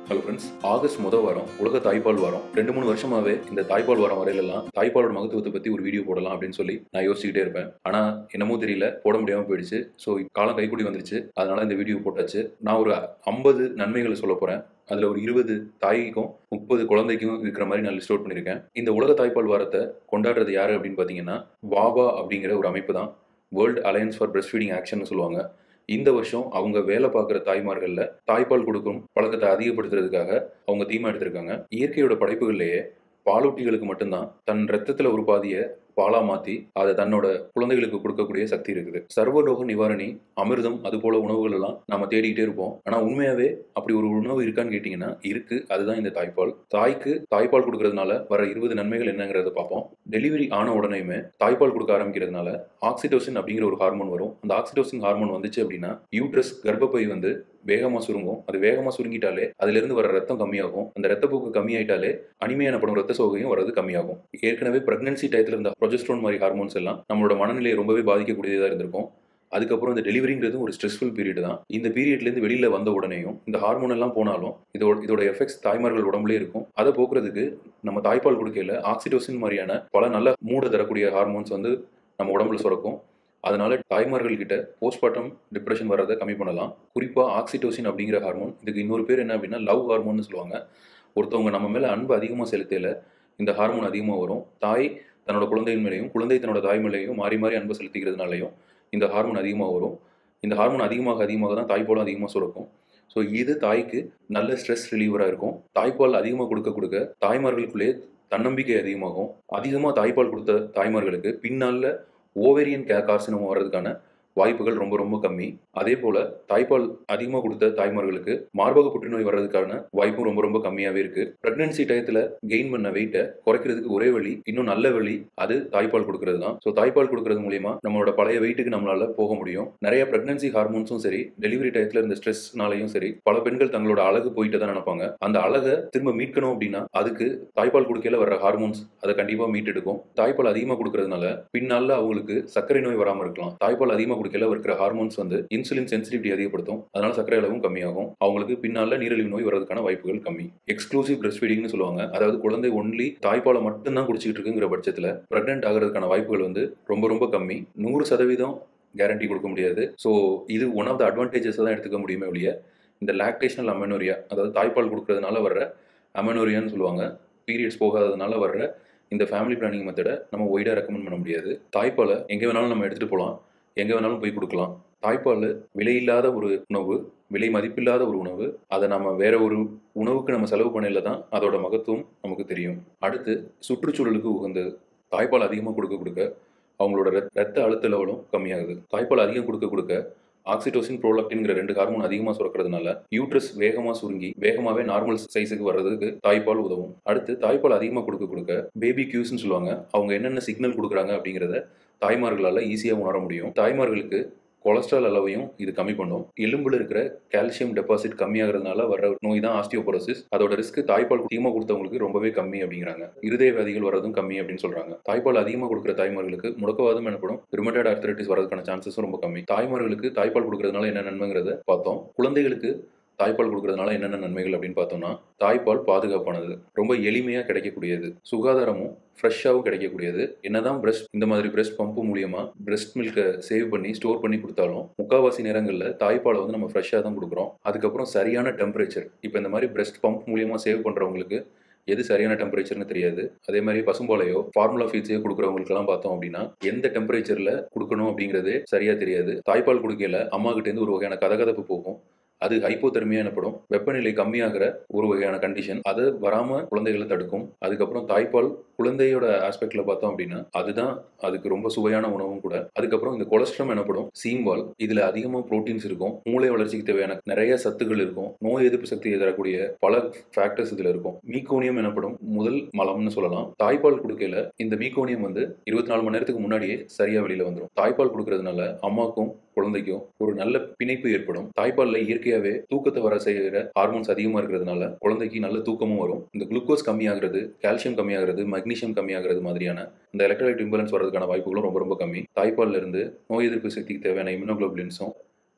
Hello friends, August வாரம் உலக தாய்ப்பால் வாரம். 2-3 வருஷமாவே இந்த தாய்ப்பால் வாரம் வரையிலெல்லாம் தாய்ப்பாலோட மகத்துவத்தை பத்தி ஒரு வீடியோ போடலாம் அப்படின்னு சொல்லி நான் யோசிச்சுக்கிட்டே இருப்பேன். ஆனா என்னமோ தெரியல, போட முடியாம போயிடுச்சு. ஸோ காலம் கைக்கூடி வந்துருச்சு. அதனால இந்த வீடியோ போட்டாச்சு. நான் ஒரு 50 நன்மைகளை சொல்ல போறேன். அதுல ஒரு 20 தாய்க்கும் 30 குழந்தைக்கும் இருக்கிற மாதிரி நான் லிஸ்ட் அவுட் பண்ணியிருக்கேன். இந்த உலக தாய்ப்பால் வாரத்தை கொண்டாடுறது யாரு அப்படின்னு பாத்தீங்கன்னா வாபா அப்படிங்கிற ஒரு அமைப்பு தான். World alliance for breast action சொல்லுவாங்க. இந்த வருஷம் அவங்க வேலை பார்க்குற தாய்மார்கள்ல தாய்ப்பால் கொடுக்கும் பழக்கத்தை அதிகப்படுத்துறதுக்காக அவங்க தீமா எடுத்திருக்காங்க. இயற்கையோட படைப்புகள்லேயே பாலூட்டிகளுக்கு மட்டும்தான் தன் ரத்தத்துல ஒரு பாதியை பாலா மாத்தி அதை தன்னோட குழந்தைகளுக்கு கொடுக்கக்கூடிய சக்தி இருக்குது. சர்வரோக நிவாரணி, அமிர்தம், அது போல உணவுகள் எல்லாம் நம்ம தேடிக்கிட்டே இருப்போம். ஆனா உண்மையாவே அப்படி ஒரு உணவு இருக்கான்னு கேட்டீங்கன்னா இருக்கு. அதுதான் இந்த தாய்ப்பால். தாய்க்கு தாய்ப்பால் கொடுக்கறதுனால வர 20 நன்மைகள் என்னங்கிறத பார்ப்போம். டெலிவரி ஆன உடனேயுமே தாய்ப்பால் கொடுக்க ஆரம்பிக்கிறதுனால ஆக்சிடோசின் அப்படிங்கிற ஒரு ஹார்மோன் வரும். அந்த ஆக்சிடோசின் ஹார்மோன் வந்துச்சு அப்படின்னா யூட்ரஸ், கர்ப்பப்பை வேகமா சுருங்கும். அது வேகமா சுருங்கிட்டாலே அதுல இருந்து வர ரத்தம் கம்மியாகும். அந்த ரத்தப்போக்கு கம்மியாயிட்டாலே அனிமியா எனப்படும் ரத்த சோகையும் வரது கம்மியாகும். ஏற்கனவே பிரெக்னன்சி டயத்துல இருந்த ப்ரொஜெஸ்ட்ரோன் மாதிரி ஹார்மோன்ஸ் எல்லாம் நம்மளோட மனநிலையை ரொம்பவே பாதிக்கக்கூடியதா இருந்திருக்கும். அதுக்கப்புறம் இந்த டெலிவரிங்கிறது ஒரு ஸ்ட்ரெஸ்ஃபுல் பீரியட் தான். இந்த பீரியட்லேருந்து வெளியில வந்த உடனேயும் இந்த ஹார்மோன் எல்லாம் போனாலும் இதோட எஃபெக்ட்ஸ் தாய்மார்கள் உடம்புலேயே இருக்கும். அதை போக்குறதுக்கு நம்ம தாய்ப்பால் கொடுக்கையில ஆக்சிடோசின் மாதிரியான பல நல்ல மூட தரக்கூடிய ஹார்மோன்ஸ் நம்ம உடம்புல சுரக்கும். அதனால தாய்மார்கள் கிட்ட போஸ்ட்மார்ட்டம் டிப்ரெஷன் வர்றதை கம்மி பண்ணலாம். குறிப்பாக ஆக்சிடோசின் அப்படிங்கிற ஹார்மோன், இதுக்கு இன்னொரு பேர் என்ன அப்படின்னா லவ் ஹார்மோன்னு சொல்லுவாங்க. ஒருத்தவங்க நம்ம மேலே அன்பு அதிகமாக செலுத்தையில இந்த ஹார்மோன் அதிகமாக வரும். தாய் தன்னோட குழந்தையின் மேலேயும் குழந்தை தன்னோட தாய் மேலேயும் மாறி மாறி அன்பு செலுத்திக்கிறதுனாலையும் இந்த ஹார்மோன் அதிகமாக வரும். இந்த ஹார்மோன் அதிகமாக தான் தாய்ப்பாலும் அதிகமாக சுரக்கும். ஸோ இது தாய்க்கு நல்ல ஸ்ட்ரெஸ் ரிலீவராக இருக்கும். தாய்ப்பால் அதிகமாக கொடுக்க தாய்மார்களுக்குள்ளே தன்னம்பிக்கை அதிகமாகும். அதிகமாக தாய்ப்பால் கொடுத்த தாய்மார்களுக்கு பின்னால ஓவேரியன் கார்சினோமா வர்றதுக்கான வாய்ப்புகள் ரொம்ப ரொம்ப கம்மி. அதே போல தாய்ப்பால் அதிகமாக கொடுத்த தாய்மார்களுக்கு மார்பக புற்றுநோய் வர்றதுக்கான வாய்ப்பும் ரொம்ப ரொம்ப கம்மியாவே இருக்கு. பிரெக்னன்சி டயத்துல கெயின் பண்ண வெயிட்டை குறைக்கிறதுக்கு ஒரே வழி, இன்னும் நல்ல வழி, அது தாய்ப்பால் கொடுக்கறது தான். ஸோ தாய்ப்பால் கொடுக்கறது மூலியமா நம்மளோட பழைய வெயிட்டுக்கு நம்மளால போக முடியும். நிறைய பிரெக்னன்சி ஹார்மோன்ஸும் சரி, டெலிவரி டயத்துல இருந்த ஸ்ட்ரெஸ்னாலையும் சரி, பல பெண்கள் தங்களோட அழகு போயிட்டு தான் நினைப்பாங்க. அந்த அழகை திரும்ப மீட்கணும் அப்படின்னா அதுக்கு தாய்ப்பால் கொடுக்கையில வர்ற ஹார்மோன்ஸ் அதை கண்டிப்பா மீட்டெடுக்கும். தாய்ப்பால் அதிகமாக கொடுக்கறதுனால பின்னால அவங்களுக்கு சர்க்கரை நோய் வராம இருக்கலாம். தாய்ப்பால் அதிகமாக கொடுக்கல இருக்கிற ஹார்மோன்ஸ் இன்சுலின் சென்சிட்டிவிட்டி அதிகப்படுத்தும். அதனால சர்க்கரை அளவும் கம்மியாகும். அவங்களுக்கு பின்னால நீரிழிவு நோய் வரதுக்கான வாய்ப்புகள் கம்மி. எக்ஸ்க்ளூசிவ் பிரஸ்ட் ஃபீடிங்னு சொல்லுவாங்க. அதாவது குழந்தை ஒன்லி தாய்ப்பாலை மட்டும் தான் குடிச்சிட்டு இருக்குங்கிற பட்சத்துல பிரெக்னென்ட் ஆகிறதுக்கான வாய்ப்புகள் ரொம்ப ரொம்ப கம்மி. 100% கேரண்டி கொடுக்க முடியாது. ஸோ இது ஒன் ஆஃப் த அட்வான்டேஜஸ் தான் எடுத்துக்க முடியுமே ஒழிய இந்த லாக்டேஷனல் அமெனோரியா, அதாவது தாய்ப்பால் கொடுக்கறதுனால வர்ற அமெனோரியான்னு சொல்லுவாங்க, பீரியட்ஸ் போகாததுனால வர்ற இந்த ஃபேமிலி பிளானிங் மெத்தடை நம்ம ஒய்டாக ரெக்கமெண்ட் பண்ண முடியாது. தாய்ப்பாலை எங்கே வேணாலும் நம்ம எடுத்துகிட்டு போகலாம், எங்கே வேணாலும் போய் கொடுக்கலாம். தாய்ப்பால் விலையில்லாத ஒரு உணவு, விலை மதிப்பில்லாத ஒரு உணவு. அதை நம்ம வேற ஒரு உணவுக்கு நம்ம செலவு பண்ணல தான் அதோட மகத்துவம் நமக்கு தெரியும். அடுத்து சுற்றுச்சூழலுக்கு உகந்தது. தாய்ப்பால் அதிகமாக கொடுக்க அவங்களோட ரத்த அழுத்த லெவலும் கம்மியாகுது. தாய்ப்பால் அதிகம் கொடுக்க ஆக்சிடோசின், ப்ரோலாக்டின்ங்கிற 2 ஹார்மோன் அதிகமாக சுரக்கிறதுனால யூட்ரஸ் வேகமாக சுருங்கி வேகமாகவே நார்மல் சைஸுக்கு வர்றதுக்கு தாய்ப்பால் உதவும். அடுத்து தாய்ப்பால் அதிகமாக கொடுக்க பேபி கியூஸ்ன்னு சொல்லுவாங்க. அவங்க என்னென்ன சிக்னல் கொடுக்குறாங்க அப்படிங்கிறத தாய்மார்களால் ஈஸியாக உணர முடியும். தாய்மார்களுக்கு கொலஸ்ட்ரால் அளவையும் இது கம்மி பண்ணும். எலும்புல இருக்கிற கால்சியம் டெபாசிட் கம்மியாகிறதுனால வர நோய் தான் ஆஸ்டியோபோரோசிஸ். அதோட ரிஸ்க் தாய்ப்பால் அதிகமாக கொடுத்தவங்களுக்கு ரொம்பவே கம்மி அப்படிங்கிறாங்க. இருதய வியாதிகள் வர்றதும் கம்மி அப்படின்னு சொல்றாங்க. தாய்ப்பால் அதிகமாக கொடுக்குற தாய்மார்களுக்கு முடக்கவாதம் எனப்படும் ருமட்டாய்டு ஆர்த்ரைட்டிஸ் வரதுக்கான சான்சஸும் ரொம்ப கம்மி. தாய்மார்களுக்கு தாய்ப்பால் கொடுக்கறதுனால என்ன நன்மைங்கிறத பார்த்தோம். குழந்தைகளுக்கு தாய்ப்பால் கொடுக்கறதுனால என்னென்ன நன்மைகள் அப்படின்னு பார்த்தோம்னா, தாய்ப்பால் பாதுகாப்பானது, ரொம்ப எளிமையாக கிடைக்கக்கூடியது, சுகாதாரமும் ஃப்ரெஷ்ஷாகவும் கிடைக்கக்கூடியது. என்னதான் இந்த மாதிரி பிரஸ்ட் பம்பு மூலியமா பிரஸ்ட் மில்கை சேவ் பண்ணி ஸ்டோர் பண்ணி கொடுத்தாலும் முக்கால்வாசி நேரங்களில் தாய்ப்பாலை நம்ம ஃப்ரெஷ்ஷாக தான் கொடுக்குறோம். அதுக்கப்புறம் சரியான டெம்பரேச்சர், இப்போ இந்த மாதிரி பிரஸ்ட் பம்ப் மூலியமா சேவ் பண்ணுறவங்களுக்கு எது சரியான டெம்பரேச்சர்னு தெரியாது. அதே மாதிரி பசும்பாலையோ ஃபார்முலா ஃபீட்ஸையோ கொடுக்குறவங்களுக்கெல்லாம் பார்த்தோம் அப்படின்னா எந்த டெம்பரேச்சர்ல கொடுக்கணும் அப்படிங்கிறதே சரியா தெரியாது. தாய்ப்பால் கொடுக்கையில அம்மா கிட்ட இருந்து ஒரு வகையான கதகதப்பு போகும். அது ஹைப்போதெர்மியா எனப்படும் வெப்பநிலை கம்மியாகிற ஒரு வகையான கண்டிஷன். அது வராம குழந்தைகளை தடுக்கும். அதுக்கப்புறம் தாய்ப்பால் குழந்தையோட ஆஸ்பெக்ட்ல பார்த்தோம் அப்படின்னா அதுதான் அதுக்கு ரொம்ப சுவையான உணவும் கூட. அதுக்கப்புறம் இந்த கொலஸ்ட்ரம் எனப்படும் சீம்பால், இதுல அதிகமா புரோட்டீன்ஸ் இருக்கும், மூளை வளர்ச்சிக்கு தேவையான நிறைய சத்துக்கள் இருக்கும், நோய் எதிர்ப்பு சக்தியை தரக்கூடிய பல ஃபேக்டர்ஸ் இதுல இருக்கும். மீகோனியம் எனப்படும் முதல் மலம்னு சொல்லலாம். தாய்ப்பால் கொடுக்கையில இந்த மீகோனியம் 24 மணி நேரத்துக்கு முன்னாடியே சரியா வெளியில வந்துடும். தாய்ப்பால் கொடுக்கறதுனால அம்மாக்கும் குழந்தைக்கும் ஒரு நல்ல பிணைப்பு ஏற்படும். தாய்ப்பால்ல இயற்கையாவே தூக்கத்தை வர செய்கிற ஹார்மோன்ஸ் அதிகமா இருக்கிறதுனால குழந்தைக்கு நல்ல தூக்கமும் வரும். இந்த குளுக்கோஸ் கம்மியாகிறது, கால்சியம் கம்மியாகிறது, மக்னீசியம் கம்மியாகிறது மாதிரியான இந்த எலக்ட்ரோலைட் இம்பேலன்ஸ் வரதுக்கான வாய்ப்புகளும் ரொம்ப ரொம்ப கம்மி. தாய்ப்பால்ல இருந்து நோய் எதிர்ப்பு சக்திக்கு தேவையான இம்யூனோகுளோபுலின்ஸும்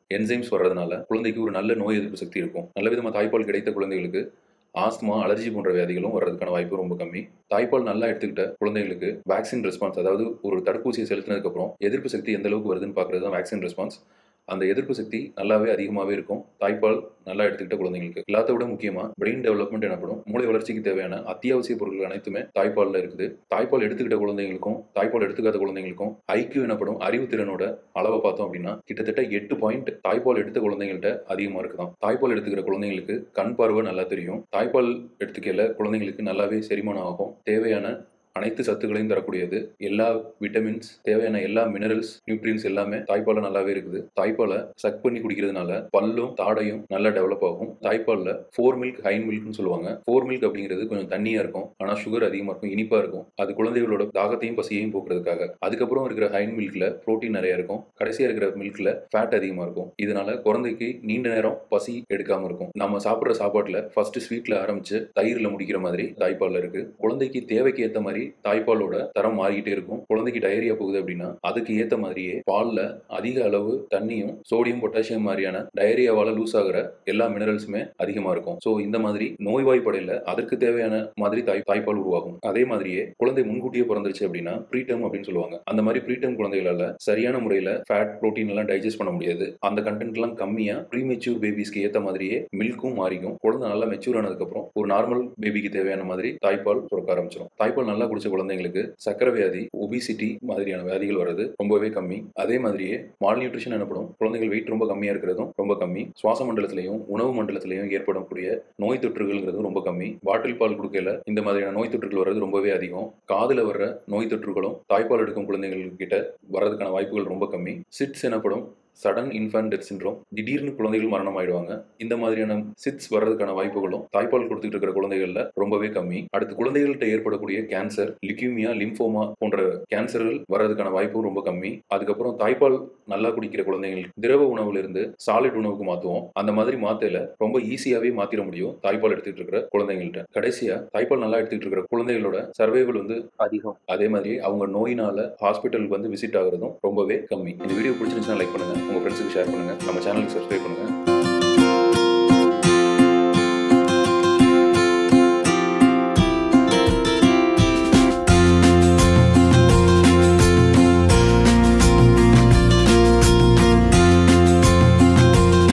என்சைம்ஸ் வர்றதுனால குழந்தைக்கு ஒரு நல்ல நோய் எதிர்ப்பு சக்தி இருக்கும். நல்ல விதமாக தாய்ப்பால் கிடைத்த குழந்தைகளுக்கு ஆஸ்துமா, அலர்ஜி போன்ற வியாதிகளும் வர்றதுக்கான வாய்ப்பு ரொம்ப கம்மி. தாய்ப்பால் நல்லா எடுத்துக்கிட்ட குழந்தைகளுக்கு வேக்சின் ரெஸ்பான்ஸ், அதாவது ஒரு தடுப்பூசியை செலுத்தினதுக்கப்புறம் எதிர்ப்பு சக்தி எந்த அளவுக்கு வருதுன்னு பார்க்குறது தான் வேக்சின் ரெஸ்பான்ஸ். அந்த எதிர்ப்பு சக்தி நல்லாவே அதிகமாகவே இருக்கும் தாய்ப்பால் நல்லா எடுத்துக்கிட்ட குழந்தைங்களுக்கு. எல்லாத்த விட முக்கியமாக பிரெயின் டெவலப்மெண்ட் எனப்படும் மூளை வளர்ச்சிக்கு தேவையான அத்தியாவசிய பொருட்கள் அனைத்துமே தாய்ப்பாலில் இருக்குது. தாய்ப்பால் எடுத்துக்கிட்ட குழந்தைங்களுக்கும் தாய்ப்பால் எடுத்துக்காத குழந்தைங்களுக்கும் ஐக்கியூ எனப்படும் அறிவுத்திறனோட அளவை பார்த்தோம் அப்படின்னா கிட்டத்தட்ட 8 பாயிண்ட் தாய்ப்பால் எடுத்த குழந்தைங்கள்ட்ட அதிகமாக இருக்குதான். தாய்ப்பால் எடுத்துக்கிற குழந்தைங்களுக்கு கண் பார்வை நல்லா தெரியும். தாய்ப்பால் எடுத்துக்கல குழந்தைங்களுக்கு நல்லாவே செரிமானம் ஆகும். தேவையான அனைத்து சத்துக்களையும் தரக்கூடியது. எல்லா விட்டமின்ஸ், தேவையான எல்லா மினரல்ஸ், நியூட்ரியன்ஸ் எல்லாமே தாய்ப்பால்ல நல்லாவே இருக்குது. தாய்ப்பாலை சக் பண்ணி குடிக்கிறதுனால பல்லும் தாடையும் நல்லா டெவலப் ஆகும். தாய்ப்பால்ல 4 மில்க் ஹை மில்க்னு சொல்லுவாங்க. 4 மில்க் அப்படிங்கிறது கொஞ்சம் தண்ணியா இருக்கும், ஆனா சுகர் அதிகமா இருக்கும், இனிப்பா இருக்கும். அது குழந்தைகளோட தாகத்தையும் பசியையும் போக்குறதுக்காக. அதுக்கப்புறம் இருக்கிற ஹை மில்க்ல புரோட்டீன் நிறைய இருக்கும். கடைசியா இருக்கிற மில்க்ல ஃபேட் அதிகமா இருக்கும். இதனால குழந்தைக்கு நீண்ட நேரம் பசி எடுக்காம இருக்கும். நம்ம சாப்பிட்ற சாப்பாட்டுல ஃபர்ஸ்ட் ஸ்வீட்ல ஆரம்பிச்சு தயிர்ல முடிக்கிற மாதிரி தாய்ப்பால்ல இருக்கு. குழந்தைக்கு தேவைக்கு ஏற்ற மாதிரி தாய்ப்பாலோட தரம் மாறிக்கிட்டே இருக்கும். குழந்தைக்கு டயரியா போகுது அப்படின்னா அதுக்கு ஏத்த மாதிரியே பால்ல அதிக அளவு தண்ணியும் சோடியம், பொட்டாசியம் மாதிரியான டயரியாவால லூஸ் ஆகிற எல்லா மினரல்ஸுமே அதிகமா இருக்கும். ஸோ இந்த மாதிரி நோய்வாய்ப்படையில அதற்கு தேவையான மாதிரி தாய்ப்பால் உருவாகும். அதே மாதிரியே குழந்தை முன்கூட்டியே பிறந்துருச்சு அப்படின்னா ப்ரீடம் அப்படின்னு சொல்லுவாங்க. அந்த மாதிரி ப்ரீடம் குழந்தைகளால சரியான முறையில் ஃபேட், புரோட்டீன் எல்லாம் டைஜஸ்ட் பண்ண முடியாது. அந்த கண்டென்ட் எல்லாம் கம்மியா ப்ரீமெச்சூர் பேபிஸ்க்கு ஏற்ற மாதிரியே மில்க்கும் மாறிக்கும். குழந்தை நல்லா மெச்சூர் ஆனதுக்கு அப்புறம் ஒரு நார்மல் பேபிக்கு தேவையான மாதிரி தாய்ப்பால் சுரக்க ஆரம்பிச்சிடும். தாய்ப்பால் நல்லா குடிச்ச குழந்தைங்களுக்கு சக்கரை வியாதி, ஒபிசிட்டி மாதிரியான வியாதிகள் வர்றது ரொம்பவே கம்மி. அதே மாதிரியே மால் நியூட்ரிஷன் எனப்படும் குழந்தைகள் வெயிட் ரொம்ப கம்மியா இருக்கிறதும் ரொம்ப கம்மி. சுவாச மண்டலத்திலையும் உணவு மண்டலத்திலையும் ஏற்படக்கூடிய நோய் தொற்றுகள்ங்கிறது ரொம்ப கம்மி. பாட்டில் பால் கொடுக்கல இந்த மாதிரியான நோய் தொற்றுகள் வர்றது ரொம்பவே அதிகம். காதுல வர்ற நோய் தொற்றுகளும் தாய்ப்பால் எடுக்கும் குழந்தைகள் கிட்ட வர்றதுக்கான வாய்ப்புகள் ரொம்ப கம்மி. சிட்ஸ் எனப்படும் சடன் இன்ஃபன்ட் டெத் சிண்ட்ரோம், திடீர்னு குழந்தைகள் மரணம் ஆயிடுவாங்க. இந்த மாதிரியான சிட்ஸ் வர்றதுக்கான வாய்ப்புகளும் தாய்ப்பால் கொடுத்துட்டு இருக்கிற குழந்தைகள்ல ரொம்பவே கம்மி. அடுத்து குழந்தைகள்கிட்ட ஏற்படக்கூடிய கேன்சர், லிக்யூமியா, லிம்போமா போன்ற கேன்சர்கள் வர்றதுக்கான வாய்ப்பும் ரொம்ப கம்மி. அதுக்கப்புறம் தாய்ப்பால் நல்லா குடிக்கிற குழந்தைகள் திரவ உணவுல இருந்து சாலிட் உணவுக்கு மாற்றுவோம். அந்த மாதிரி மாத்தையில ரொம்ப ஈஸியாவே மாத்திர முடியும் தாய்ப்பால் எடுத்துட்டு இருக்கிற குழந்தைகள்கிட்ட. கடைசியா தாய்ப்பால் நல்லா எடுத்துட்டு இருக்கிற குழந்தைகளோட சர்வைவல் அதிகம். அதே மாதிரி அவங்க நோயினால ஹாஸ்பிட்டலுக்கு விசிட் ஆகுறதும் ரொம்பவே கம்மி. இந்த வீடியோ பிடிச்சிருந்துச்சுன்னா லைக் பண்ணுங்க, உங்க ஃப்ரெண்ட்ஸுக்கு ஷேர் பண்ணுங்க, நம்ம சேனலுக்கு சப்ஸ்கிரைப் பண்ணுங்க.